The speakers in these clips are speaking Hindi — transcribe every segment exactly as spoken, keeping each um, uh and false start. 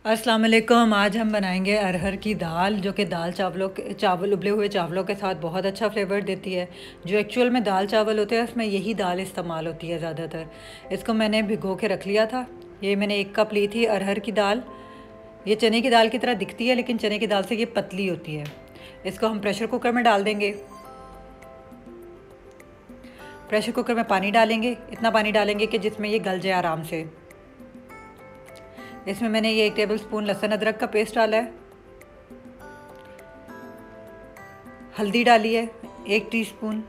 अस्सलाम वालेकुम। आज हम बनाएंगे अरहर की दाल, जो कि दाल चावलों के चावल उबले हुए चावलों के साथ बहुत अच्छा फ्लेवर देती है। जो एक्चुअल में दाल चावल होते हैं उसमें यही दाल इस्तेमाल होती है ज़्यादातर। इसको मैंने भिगो के रख लिया था। ये मैंने एक कप ली थी अरहर की दाल। ये चने की दाल की तरह दिखती है, लेकिन चने की दाल से ये पतली होती है। इसको हम प्रेशर कुकर में डाल देंगे। प्रेशर कुकर में पानी डालेंगे, इतना पानी डालेंगे कि जिसमें ये गल जाए आराम से। इसमें मैंने ये एक टेबल स्पून लहसुन अदरक का पेस्ट डाला है। हल्दी डाली है एक टीस्पून।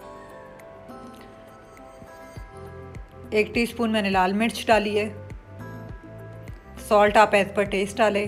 एक टीस्पून मैंने लाल मिर्च डाली है। सॉल्ट आप एज पर टेस्ट डालें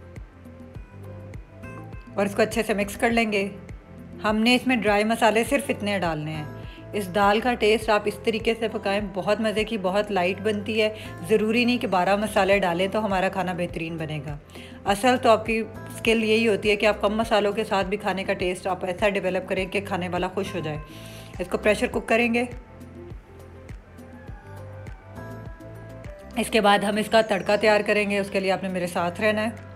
और इसको अच्छे से मिक्स कर लेंगे। हमने इसमें ड्राई मसाले सिर्फ इतने डालने हैं। इस दाल का टेस्ट आप इस तरीके से पकाएं, बहुत मज़े की, बहुत लाइट बनती है। ज़रूरी नहीं कि बारह मसाले डालें तो हमारा खाना बेहतरीन बनेगा। असल तो आपकी स्किल यही होती है कि आप कम मसालों के साथ भी खाने का टेस्ट आप ऐसा डेवलप करें कि खाने वाला खुश हो जाए। इसको प्रेशर कुक करेंगे। इसके बाद हम इसका तड़का तैयार करेंगे। उसके लिए आपने मेरे साथ रहना है।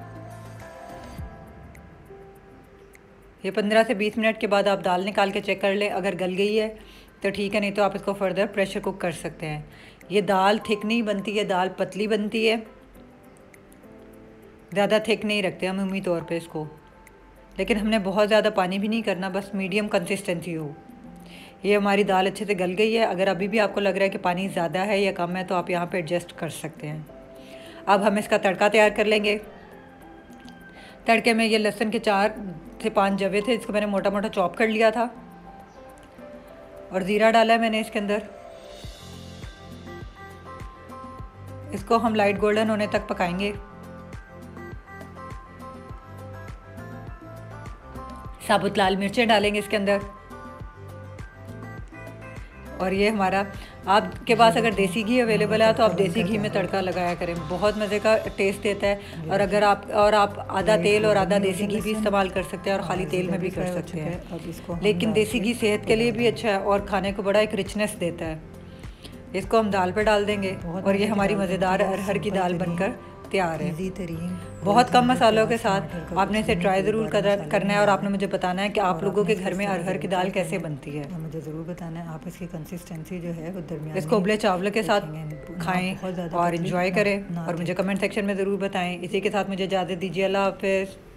ये पंद्रह से बीस मिनट के बाद आप दाल निकाल के चेक कर लें। अगर गल गई है तो ठीक है, नहीं तो आप इसको फर्दर प्रेशर कुक कर सकते हैं। ये दाल थिक नहीं बनती है, दाल पतली बनती है। ज़्यादा थिक नहीं रखते हम उम्मी तौर पे इसको, लेकिन हमने बहुत ज़्यादा पानी भी नहीं करना, बस मीडियम कंसिस्टेंसी हो। ये हमारी दाल अच्छे से गल गई है। अगर अभी भी आपको लग रहा है कि पानी ज़्यादा है या कम है तो आप यहाँ पे एडजस्ट कर सकते हैं। अब हम इसका तड़का तैयार कर लेंगे। तड़के में ये लहसुन के चार से पांच जवे थे, इसको मैंने मोटा मोटा चॉप कर लिया था। और ज़ीरा डाला है मैंने इसके अंदर। इसको हम लाइट गोल्डन होने तक पकाएंगे। साबुत लाल मिर्चें डालेंगे इसके अंदर। और ये हमारा, आपके पास अगर देसी घी अवेलेबल है तो आप देसी घी में तड़का लगाया करें, बहुत मज़े का टेस्ट देता है। और अगर आप और आप आधा तेल और आधा देसी घी भी इस्तेमाल कर सकते हैं और ख़ाली तेल में भी कर सकते हैं, लेकिन देसी घी सेहत के लिए भी अच्छा है और खाने को बड़ा एक रिचनेस देता है। इसको हम दाल पे डाल देंगे और ये हमारी मज़ेदार अरहर की दाल बनकर तैयार है। बहुत कम मसालों के साथ आपने इसे ट्राई ज़रूर करना है और आपने मुझे बताना है कि आप लोगों के घर में अरहर की दाल कैसे बनती है। मुझे ज़रूर बताना है। आप इसकी कंसिस्टेंसी जो है वो दरमियानी, इसको उबले चावल के साथ खाएं और इन्जॉय करें और मुझे कमेंट सेक्शन में ज़रूर बताएं। इसी के साथ मुझे इजाज़त दीजिए। अल्लाह हाफ़िज़।